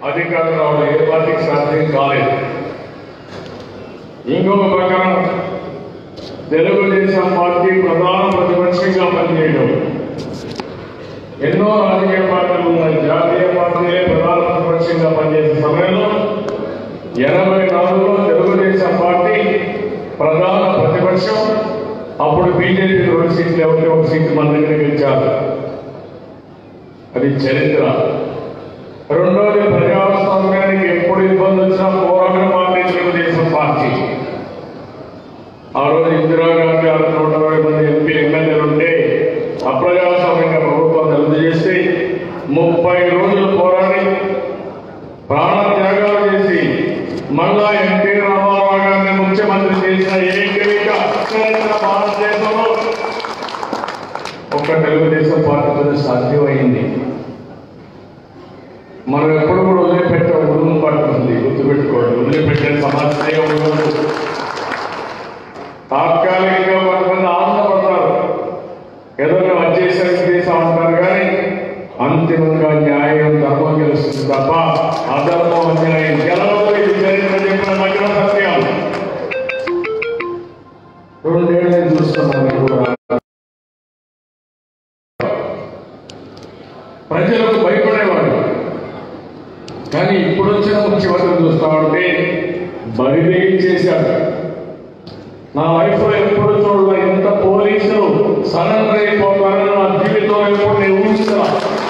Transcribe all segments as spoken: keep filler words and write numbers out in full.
అధికారులు రావడం ఏ పార్టీకి సాధ్యం కాలేదు. ఇంకొక పక్కన తెలుగుదేశం పార్టీ ప్రధాన ప్రతిపక్షంగా పనిచేయడం, ఎన్నో రాజకీయ పార్టీలు ఉన్నాయి, జాతీయ పార్టీలే ప్రధాన ప్రతిపక్షంగా పనిచేసే సమయంలో ఎనభై నాలుగులో తెలుగుదేశం పార్టీ ప్రధాన ప్రతిపక్షం. అప్పుడు బీజేపీ రెండు సీట్లు ఎవరికి ఒక సీట్లు మన దగ్గర గెలిచారు. అది చరిత్ర. రెండోది, ప్రజాస్వామ్యానికి ఎప్పుడు ఇబ్బంది వచ్చినా పోరాడిన పార్టీ తెలుగుదేశం పార్టీ. ఆ రోజు ఇందిరాగాంధీ ఆరు నూట ఇరవై మంది ఎంపీ ఎమ్మెల్యేలు ఉంటే అప్రజాస్వామ్యంగా ప్రభుత్వం రద్దు చేసి ముప్పై రోజులు పోరాడి ప్రాణ త్యాగాలు చేసి మళ్ళా ఎంపీ రామారావు గారిని ముఖ్యమంత్రి చేసిన ఏకైక భారతదేశంలో ఒక్క తెలుగుదేశం పార్టీతో సాధ్యమైంది. మనం ఎప్పుడు కూడా వదిలిపెట్టే ఉరుము పడుతుంది, గుర్తుపెట్టుకోండి. వదిలిపెట్టే సమస్య ఉండదు. తాత్కాలికంగా కొంతమంది ఆనందపడతారు, ఏదైనా వచ్చేసరికి చేసా ఉంటారు, కానీ అంతిమంగా న్యాయం ధర్మం గెలుస్తుంది తప్ప అధర్మం అన్యాయం గెలవదు. ఇది చరిత్ర చెప్పిన మధ్య సత్యాలు. రెండేళ్ళు చూస్తున్నాను కూడా. ప్రజలకు భయపడేవాడు, కానీ ఇప్పుడు వచ్చిన ముఖ్యమంత్రి చూస్తా ఉంటే బరిదేగి చేశాడు. నా లైఫ్లో ఎప్పుడు చూడాలి ఎంత పోలీసులు సరెండర్ అయిపోతారని నా జీవితంలో ఎప్పుడు నేను ఊహిస్తున్నా.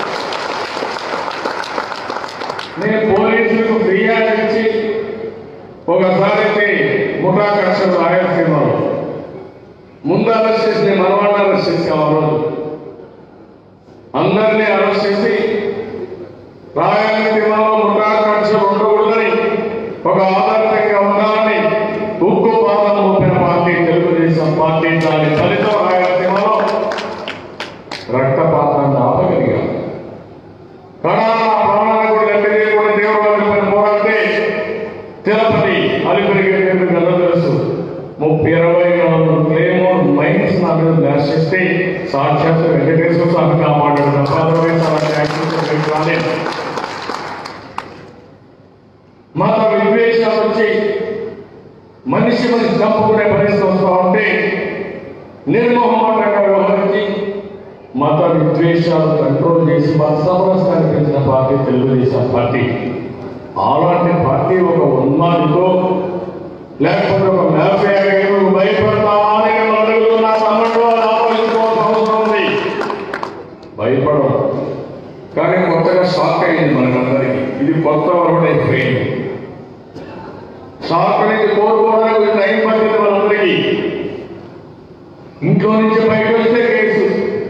నేను పోలీసులకు ఫిర్యాదు ఇచ్చి ఒకసారి ముఠా కక్షలు రాయలసీమలో ముందు అరెస్ట్ చేసి నేను మనవాడిని అరెస్ట్ చేసాం. ఆ రోజు అందరినీ అరెస్ట్ చేసి రాయలసీమలో ముఠా కక్షలు ఉండకూడదని, ఒక ఆదర్శంగా ఉండాలని ఉక్కు పాదం మోపిన పార్టీ తెలుగుదేశం పార్టీ. దాని ఫలితం రాయలసీమలో రక్తపాతాన్ని ఆపగలిగాం. కడాన ప్రాణాన్ని కూడా లెక్క చేయకుండా దేవుడు పోరాడితే తిరుపతి అలిపిరికి గల్ల తెలుసు ముప్పై ఇరవై నాలుగు క్లేమో మైన్స్ నా మీద డాష్ చేస్తే సాక్షాత్ వెంకటేశ్వర స్వామి కాపాడాడు. మత విద్వేషాలు వచ్చి మనిషి మనిషి చంపుకునే పరిస్థితి వస్తూ ఉంటే నిర్మోహమాటంగా వ్యవహరించి మత విద్వేషాలు కంట్రోల్ చేసి మత సమరస్యాన్ని పెంచిన పార్టీ తెలుగుదేశం పార్టీ. అలాంటి పార్టీ ఒక ఉన్మాదితో లేకపోతే ఒక మేఫేకు భయపడతామా అని నేను అడుగుతున్నా. తమలో ఆలోచించుకోవాల్సిన అవసరం ఉంది. భయపడడం కానీ కొత్తగా షాక్ అయింది మనకందరికీ. ఇది కొత్త వరవడం అయిపోయింది. షాక్ నుంచి కోరుకోవడానికి టైం పట్టింది మనందరికీ. ఇంట్లో నుంచి బయటకు వస్తే కేసు,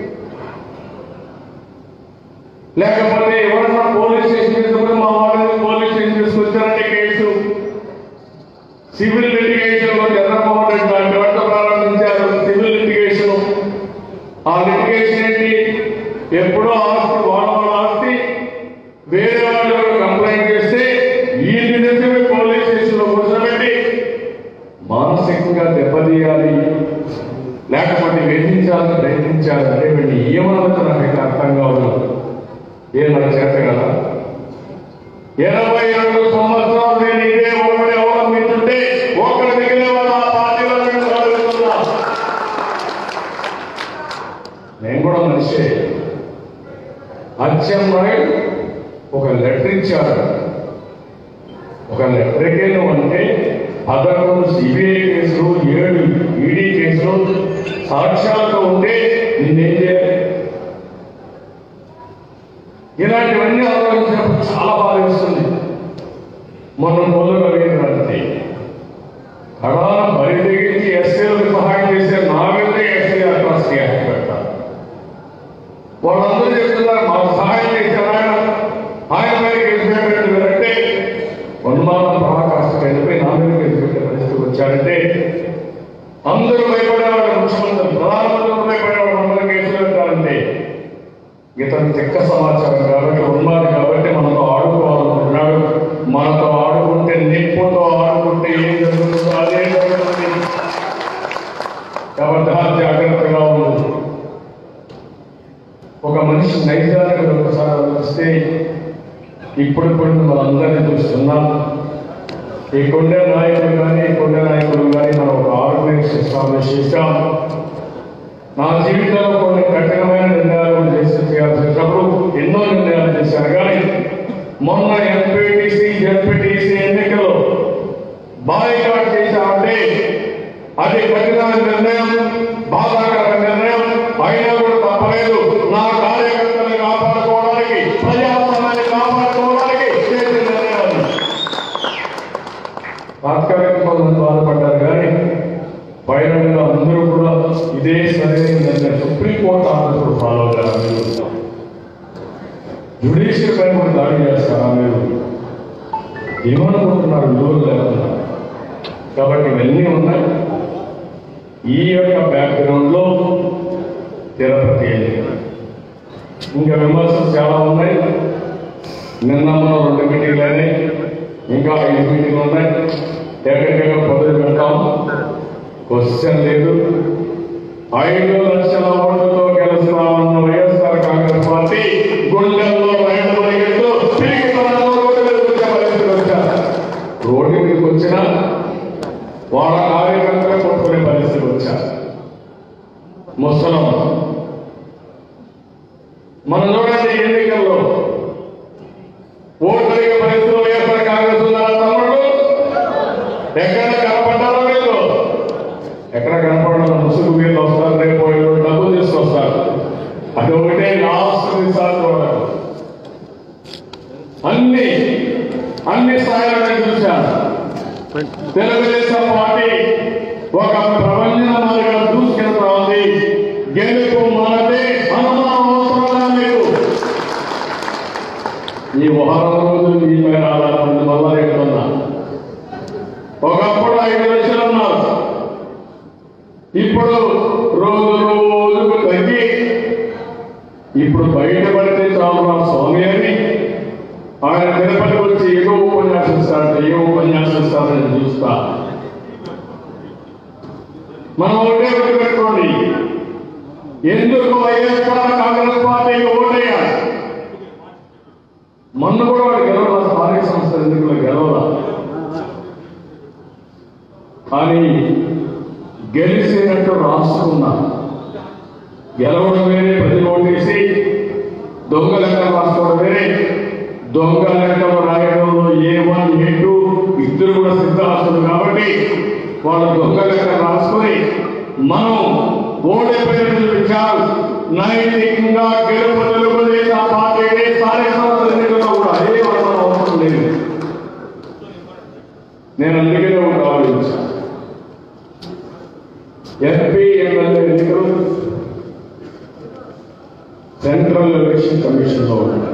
లేకపోతే ఎవరన్నా పోలీస్ స్టేషన్ తీసుకుని మా వాళ్ళని పోలీస్ స్టేషన్ తీసుకొచ్చారంటే కేసు. సివిల్ లిటిగేషన్ లో చంద్రబాబు రెడ్డి లాంటి వాటితో ప్రారంభించారు సివిల్ లిటిగేషన్. ఆ లిటిగేషన్ ఏంటి? ఎప్పుడో ఆస్తి వాళ్ళ వాళ్ళ ఆస్తి వేరే వాళ్ళు కంప్లైంట్ చేస్తే ఈ నిజమే పోలీస్ స్టేషన్ లో కూర్చోబెట్టి మానసికంగా దెబ్బతీయాలి, లేకపోతే వేధించాలని ప్రయత్నించాలి. అనేటువంటి ఏమన్నది నాకైతే అర్థం కావాలి. ఏ నా చేత కదా ఎనభై రెండు సంవత్సరాలు నేను ఇదే ఒకటి అవలంబించుంటే ఒకటి మిగిలిన వాళ్ళు ఆ పార్టీలో అడుగుతున్నా. నేను కూడా మనిషే. అచ్చెన్నాయుడు ఒక లెటర్ ఇచ్చాడు. ఒక లెటర్కేను అంటే పదకొండు సిబిఐ కేసులు, ఏడు ఈడీ కేసులు సాక్ష్యాలతో ఉంటే నిన్నేం చేయాలి? ఇలాంటివన్నీ ఆలోచించినప్పుడు చాలా బాధ వేస్తుంది. మొన్న మొదలు అడిగినది కడాన బరి తెగించి ఎస్సీలకు సహాయం చేసే నా మీద ఎస్సీ అట్రాసిటీ యాక్ట్ పెట్టారు. వాళ్ళందరూ చెప్తున్నారు మాకు సహాయం చేశారు ఆయన ఆయన మీద కేసు పెట్టారంటే ఉన్మానం పరాకాష్ఠ వెళ్ళిపోయి నా మీద కేసు పెట్టే పరిస్థితికి వచ్చారంటే అందరూ భయపడేవాళ్ళు. ముఖ్యమంత్రి ప్రధానమంత్రులు భయపడేవాళ్ళు అందరూ కేసులు పెట్టారంటే ఇతను చెక్క సమాచారం కాబట్టి ఉన్మాది కాబట్టి మనతో ఆడుకోవాలనుకుంటున్నాడు. మనతో ఆడుకుంటే నిప్పుతో ఆడుకుంటే ఏం జరుగుతుందో అదే జరుగుతుంది. కాబట్టి జాగ్రత్తగా ఉంది. ఒక మనిషి నైజాన్ని ఒకసారి ఆలోచిస్తే ఇప్పుడు ఇప్పుడు మనందరినీ చూస్తున్నాం. ఈ కొండ నాయకులు కానీ ఈ కొండ నాయకులు కానీ మనం ఒక ఆర్గనైజేషన్ ఎస్టాబ్లిష్ చేశాం. నా జీవితంలో కొన్ని కఠినమైన నిర్ణయాలు చేసి చేయాల్సి వచ్చినప్పుడు ఎన్నో నిర్ణయాలు చేశాను. కానీ మొన్న ఎంపీటీసీ జెడ్పీటీసీ ఎన్నికల్లో బాయ్కాట్ చేశామంటే అది కఠినమైన నిర్ణయం, బాధాకరమైన నిర్ణయం. అయినా కూడా తప్పలేదు. నా కార్యకర్తలను కాపాడుకోవడానికి, ప్రజాస్వామ్యాన్ని కాపాడుకోవడానికి చేసిన నిర్ణయాలు. తాత్కాలిక కొంతమంది బాధపడ్డారు కానీ పైన అందరూ కూడా ఇదే సరైన నిర్ణయం. సుప్రీంకోర్టు ఆర్డర్ ఫాలో అవ్వాలా? మీరు జ్యుడిషియల్ పైన కూడా దాడి చేస్తారా? మీరు ఏమనుకుంటున్నారు? విలువలు లేకుండా. కాబట్టి ఇవన్నీ ఉన్నాయి. ఈ యొక్క బ్యాక్గ్రౌండ్ లో తిరుపతి ఇంకా విమర్శలు చాలా ఉన్నాయి. నిన్న మనం రెండు మీటింగ్లు అయినాయి, ఇంకా ఐదు మీటింగ్లు ఉన్నాయి. ఎక్కడికైనా పదవి పెడతాం, క్వశ్చన్ లేదు. ఐదు లక్షల ఓట్లతో గెలుస్తామన్న వైఎస్ఆర్ కాంగ్రెస్ పార్టీ గుండెల్లో రైళ్లు పరిగెత్తు తిరిగి రోడ్డు మీదకి వచ్చే పరిస్థితి వచ్చారు. రోడ్డు మీదకి వచ్చినా వాళ్ళ కార్యకర్తలు కొట్టుకునే పరిస్థితి వచ్చారు. ముసలం మనం చూడండి, ఎన్నికల్లో ఓటు అడిగే పరిస్థితుల్లో వైఎస్ఆర్ కాంగ్రెస్ ఉన్నారా? తమ్ముళ్ళు ఎక్కడ కనపడ్డారో వీళ్ళు, ఎక్కడ కనపడడం ముసుగు వీళ్ళు వస్తారు, రేపు డబ్బు తీసుకొస్తారు. అది ఒకటే లాస్ట్ రిసార్ట్ చూడాలి. అన్ని అన్ని స్థాయిలో నేను చూశాను. తెలుగుదేశం పార్టీ ఒక ప్రపంచంగా దూసుకెళ్తా ఉంది. గెలుపు మనదే, అనుమానం అవసరం లేదు. ఈ వారం రోజులు ఈ మీద ఆధారపడి మళ్ళా ఎక్కడున్నా. ఒకప్పుడు ఐదు లక్షలు ఉన్నారు, ఇప్పుడు రోజు రోజుకు తగ్గి ఇప్పుడు బయటపడితే చాలు స్వామి అని ఆయన తిరుపతి వచ్చి ఏదో ఉపన్యాసిస్తారంటే ఏ ఉపన్యాసిస్తారని చూస్తా. మనం ఒకటే గుర్తుపెట్టుకోండి, ఎందుకు వైఎస్ఆర్ కాంగ్రెస్ పార్టీకి ఓటేయాలి? మొన్న కూడా వాడు గెలవాల, స్థానిక సంస్థ ఎన్నికలు గెలవాల. కానీ గెలిచినట్టు రాసుకున్నా. గెలవడం వేరే, పది ఓటేసి దొంగ లెక్కలు రాసుకోవడం వేరే. దొంగ లెక్కలు రాయడంలో ఏ వన్ ఏ టూ ఇద్దరు కూడా సిద్ధాస్తులు కాబట్టి వాళ్ళు దొంగ లెక్కలు రాసుకొని మనం ఓడిపోయిన విచారు నైతికంగా గెలుపు తెలుగుదేశం పార్టీ స్థానిక సంస్థల ఎన్నికల్లో కూడా ఏ వర్గం అవసరం లేదు. నేను అందుకనే ఒకటి ఆలోచించాను. ఎంపీ ఎమ్మెల్యే ఎన్నికలు సెంట్రల్ ఎలక్షన్ కమిషన్ లో ఉన్నాయి.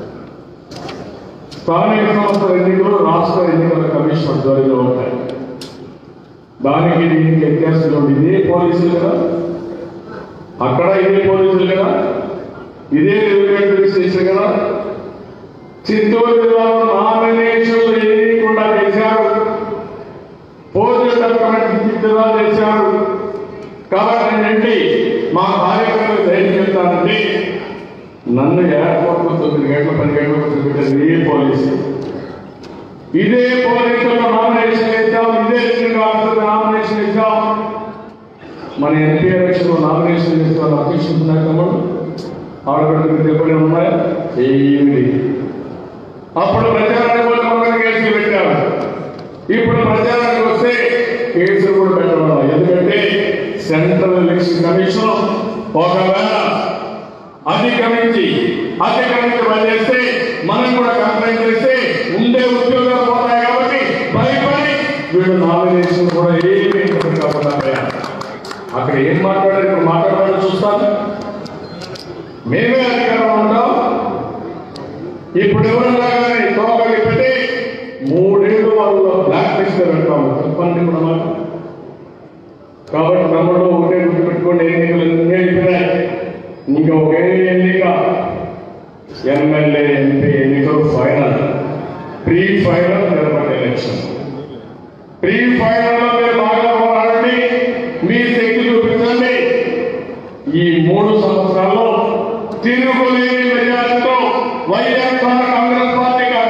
స్థానిక సంస్థల ఎన్నికలు రాష్ట్ర ఎన్నికల కమిషన్ ఆధ్వర్యంలో ఉంటాయి. దానికి దీనికి వ్యత్యాసం ఉంది. ఇదే పోలీసులు కదా, అక్కడ ఇదే పోలీసులు కదా, ఇదే రెగ్యులేటరీ స్టేషన్ కదా. చిత్తూరు జిల్లాలో నామినేషన్లు ఎన్నికకుండా చేశారు, పోలీసు డాక్యుమెంట్ విత్డ్రా చేశారు. కాబట్టి ఏంటి మా కార్యక్రమం ధైర్యం చెప్తానండి. నన్ను ఎయిర్పోర్ట్ లో తొమ్మిది గంటల పది గంటలకు చూపించారు ఇదే పోలీసు. ఇదే పోలీసులో నామినేషన్ ఇచ్చాం, ఇదే ఎన్నికల ఆఫీసర్ నామినేషన్ ఇచ్చాం. మన ఎంపీ ఎలక్షన్ లో నామినేషన్ చేస్తాను అధ్యక్షుడు తమ్ముడు ఆడబిడ్డలు ఎప్పుడే ఉన్నాయా? ఏమిటి? అప్పుడు ప్రచారానికి పోతే మొదటి కేసులు పెట్టారు. ఇప్పుడు ప్రచారానికి వస్తే కేసులు కూడా పెట్టడం. ఎందుకంటే సెంట్రల్ ఎలక్షన్ కమిషన్ ఒకవేళ అధిగమించి అధిగమించి పనిచేస్తే మనం కూడా కంప్లైంట్ చేస్తే ఉండే ఉద్యోగాలు పోతాయి. కాబట్టి భయపడి వీళ్ళు నామినేషన్ కూడా ఏమీ కాకుండా అక్కడ ఏం మాట్లాడారు, ఇప్పుడు మాట్లాడాలని చూస్తాను. మేమే అధికారం ఉంటాం. ఇప్పుడు ఎవరన్నా కానీ తోకలి పెట్టి మూడేళ్ళు వాళ్ళు బ్లాక్ లిస్ట్ పెడతాము. చెప్పండి కూడా మాకు. కాబట్టి తమ్ముడు ఒకటే గుర్తుపెట్టుకోండి, ఎన్నికలు ఎన్ని అయిపోయినాయి. ఇంకా ఒకే ఎన్నిక ఎమ్మెల్యే ఎంపీ ఎన్నికలు final. Pre final Tirupati election. Pre final లో మీరు బాగా పోరాడండి, మీ శక్తి చూపించండి. ఈ మూడు సంవత్సరాల్లో తిరుగులేని మెజార్టీతో వైఎస్ఆర్ కాంగ్రెస్ పార్టీకి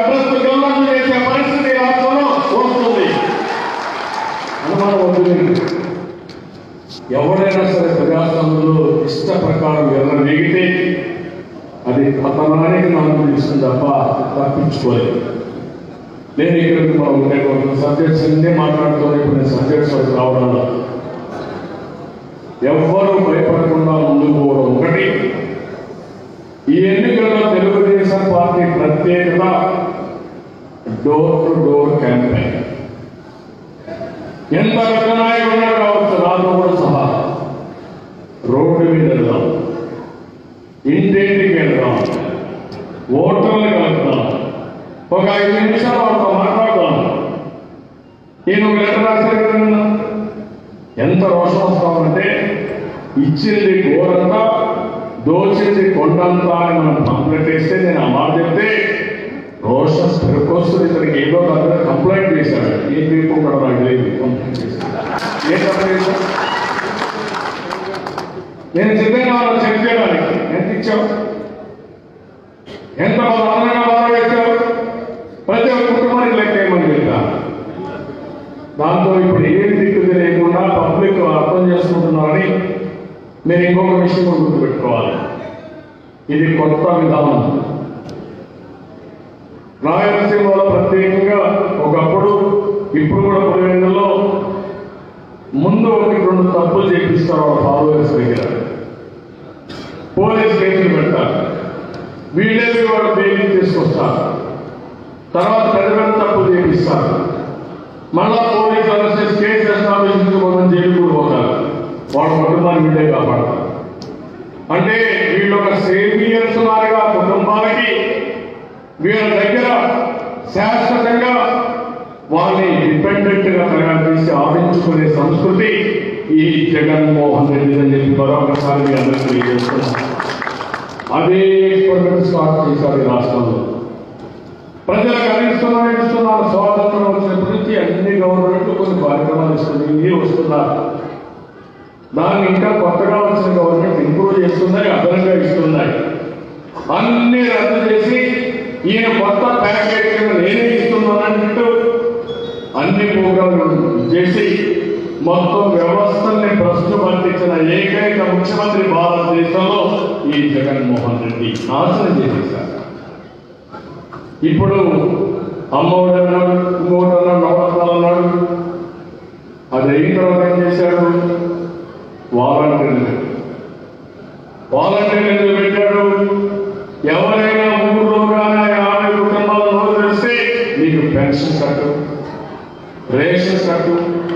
పతనానికి మనం తీసుకుని తప్ప తప్పించుకోలేదు. నేను ఇక్కడికి మనం ఉండే కొన్ని సబ్జెక్ట్స్ అన్నీ మాట్లాడుతూ ఇప్పుడు నేను సబ్జెక్ట్స్ రావడంలో ఎవ్వరూ భయపడకుండా ముందుకు పోవడం ఒకటి. ఈ ఎన్నికల్లో తెలుగుదేశం పార్టీ ప్రత్యేకత డోర్ టు డోర్ క్యాంపెయిన్. ఎంత పెద్ద నాయకుడు ఉన్నా కావచ్చు, నాతో కూడా సహా రోడ్డు మీద వెళ్దాం, ఇంటింటికి వెళ్దాం, ఓటర్లకు వెళ్తాం, ఒక ఐదు నిమిషాలు వాళ్ళతో మాట్లాడదాం. నేను ఒక లెటర్ రాశాను కదా, ఎంత రోషం వస్తామంటే ఇచ్చింది ఘోరంగా దోచింది కొండంతా అని మనం కంప్లైంట్ చేస్తే, నేను ఆ మాట చెప్తే రోషం పెరుకొస్తుంది. ఇతనికి ఏదో దగ్గర కంప్లైంట్ చేశాడు. ఏ పీపు కూడా నాకు లేదు, కంప్లైంట్ చేశాడు. ఏ కంప్లైంట్ చేశాడు? నేను సిద్ధంగా వాళ్ళని చెక్ చేయడానికి. ఎంత ఇచ్చావు, ఎంత అందంగా బాగా వేశావు, ప్రతి ఒక్క కుటుంబానికి లెక్క ఏమని చెప్తా. దాంతో ఇప్పుడు ఏం దిక్కు లేకుండా పబ్లిక్ అర్థం చేసుకుంటున్నారని మీరు ఇంకొక విషయం కూడా గుర్తుపెట్టుకోవాలి. ఇది కొత్త విధానం. రాయలసీమలో ప్రత్యేకంగా ఒకప్పుడు, ఇప్పుడు కూడా పులివెందుల్లో ముందు ఒకటి రెండు తప్పులు చేపిస్తారు వాళ్ళ ఫాలోవర్స్ దగ్గర, పోలీస్ కేసులు పెడతారు, వీళ్ళే వాళ్ళు బెయిల్ తీసుకొస్తారు, తర్వాత పెద్ద పెద్ద తప్పులు చేపిస్తారు, మళ్ళా పోలీసు అరెస్ట్ చేసి కేసు ఎస్టాబ్లిష్ చేసుకోవడం జైలు కూడా పోతారు. వాళ్ళ కుటుంబాన్ని వీళ్ళే కాపాడతారు. అంటే వీళ్ళు ఒక సేవియర్స్ లాగా కుటుంబాలకి వీళ్ళ దగ్గర శాశ్వతంగా వాళ్ళని డిపెండెంట్ గా తయారు చేసి ఆడించుకునే సంస్కృతి ఈ జగన్మోహన్ రెడ్డి అని చెప్పి మరొకసారి మీ అందరికీ తెలియజేస్తున్నాం. అదే ఎక్స్పెరిమెంట్ స్టార్ట్ చేశారు ఈ రాష్ట్రంలో. ప్రజలకు అందిస్తున్నా ఇస్తున్నారు. స్వాతంత్రం వచ్చినప్పటి నుంచి అన్ని గవర్నమెంట్లు కొన్ని కార్యక్రమాలు ఇస్తుంది, ఇవి వస్తున్నారు. దాన్ని ఇంకా కొత్తగా వచ్చిన గవర్నమెంట్ ఇంప్రూవ్ చేస్తున్నాయి, అదనంగా ఇస్తున్నాయి. అన్ని రద్దు చేసి ఈయన కొత్త ప్యాకేజ్ కింద నేనే ఇస్తున్నానంటూ అన్ని ప్రోగ్రాంలు చేసి మొత్తం వ్యవస్థల్ని ప్రశ్న పట్టించిన ఏకైక ముఖ్యమంత్రి భారతదేశంలో ఈ జగన్మోహన్ రెడ్డి నాశనం చేసేశారు. ఇప్పుడు అమ్మఒడి అన్నాడు, ఇంకోటి అన్నాడు, నవరత్నాలు అన్నాడు. అది అయిన తర్వాత ఏం చేశాడు? వాలంటీర్లు వాలంటీర్లు పెట్టాడు. ఎవరైనా ఊళ్ళో కానీ యాభై కుటుంబాలు నోరు తెరిస్తే నీకు పెన్షన్ కట్టు, రేషన్ కట్టు,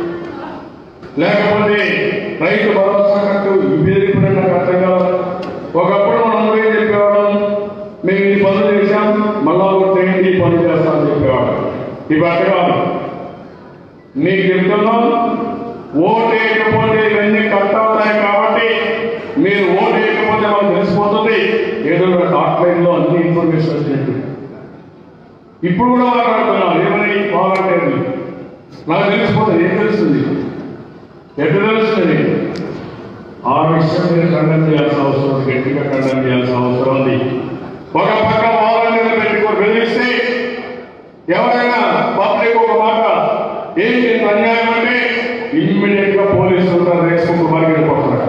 లేకపోతే రైతు భరోసా కట్టు. ఇవి ఇప్పుడు నాకు అర్థం కాదు. ఒకప్పుడు మనం ఏం చెప్పేవాళ్ళం, మేము ఈ పనులు చేశాం, మళ్ళా ఒకటి ఈ పనులు చేస్తామని చెప్పేవాడు. ఇవి అట్ట కాదు. నీకు చెప్తున్నాం, ఓటు వేయకపోతే ఇవన్నీ కట్ అవుతాయి కాబట్టి మీరు ఓటు వేయకపోతే మాకు తెలిసిపోతుంది. ఏదో ఆన్లైన్ లో అన్ని ఇన్ఫర్మేషన్ వచ్చినట్టు ఇప్పుడు కూడా మాట్లాడుతున్నారు. ఏమని వాలంటీర్లు నాకు తెలిసిపోతుంది. ఏం తెలుస్తుంది? ఎట్లా తెలుస్తుంది? ఆ విషయం మీరు ఖండన చేయాల్సిన అవసరం ఉంది, గట్టిగా ఖండన చేయాల్సిన అవసరం ఉంది. ఒక పక్క వాలంటీర్లు పెట్టుకొని బెదిరిస్తే ఎవరైనా పబ్లిక్ ఒక మాట ఏంటి అన్యాయం అంటే ఇమ్మీడియట్ గా పోలీసులు ఉంటారు, రేసుకుంటూ మరిగిపోతారు,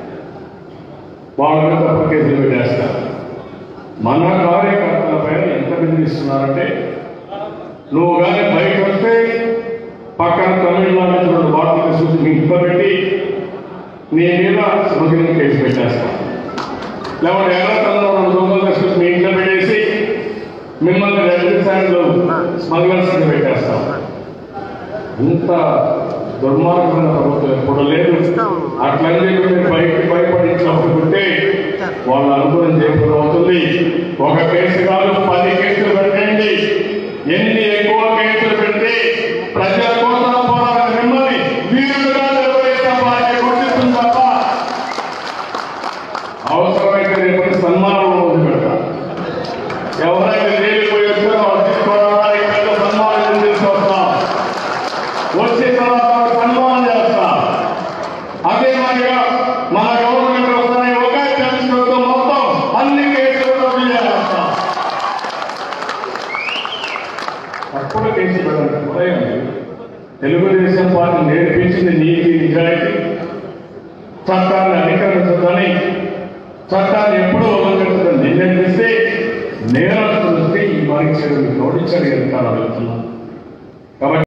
వాళ్ళ మీద తప్పు కేసులు పెట్టేస్తారు. మన కార్యకర్తల పైన ఎంత బెదిరిస్తున్నారంటే, నువ్వు కానీ బయట వస్తే పక్కన తమిళనాడు నుంచి రెండు బాటలు చూసి మీ ఇంట్లో పెట్టి నీ మీద స్మగ్లింగ్ కేసు పెట్టేస్తాం, లేకపోతే ఎర్రతల్లో రెండు దొంగలు తీసుకొచ్చి మీ ఇంట్లో పెట్టేసి మిమ్మల్ని రెడ్ శాండ్లు స్మగ్లర్స్ కింద పెట్టేస్తాం. ఇంత దుర్మార్గమైన ప్రభుత్వం ఎప్పుడు లేదు. అట్లని చెప్పి మీరు బయటికి భయపడించుకుంటే వాళ్ళ అనుకూలం చేయడం అవుతుంది. ఒక కేసు కాదు, పది కేసులు పెట్టండి. ఎన్ని ఎక్కువ కేసులు పెడితే ప్రజల కోసం పోరాడిన మిమ్మల్ని వీరుగా తెలుగుదేశం పార్టీ గుర్తిస్తుంది తప్ప అవసరమైతే రేపు సన్మానం రోజు పెడతారు. ఎవరైతే లేకపోయి వచ్చారో వాళ్ళు తీసుకోవడానికి పెద్ద సన్మానం తీసుకొస్తాం, వచ్చే తర్వాత సన్మానం చేస్తాం. అదే మాదిరిగా మన గవర్నమెంట్ వస్తానే ఒకే పెన్షన్తో మొత్తం అన్ని కేసులతో చేస్తాం. అప్పుడు కేసు పెట్టండి. ఉదయం తెలుగుదేశం పార్టీ నేర్పించింది నీతి, నిజాయితీ, చట్టాన్ని అధికరించదని చట్టాన్ని ఎప్పుడూ ఉల్లంఘించడం నిర్ణయిస్తే నేరస్తులు వస్తే ఈ వారికి చర్యలు నోటి చర్యలు కావాలనుకున్నాం.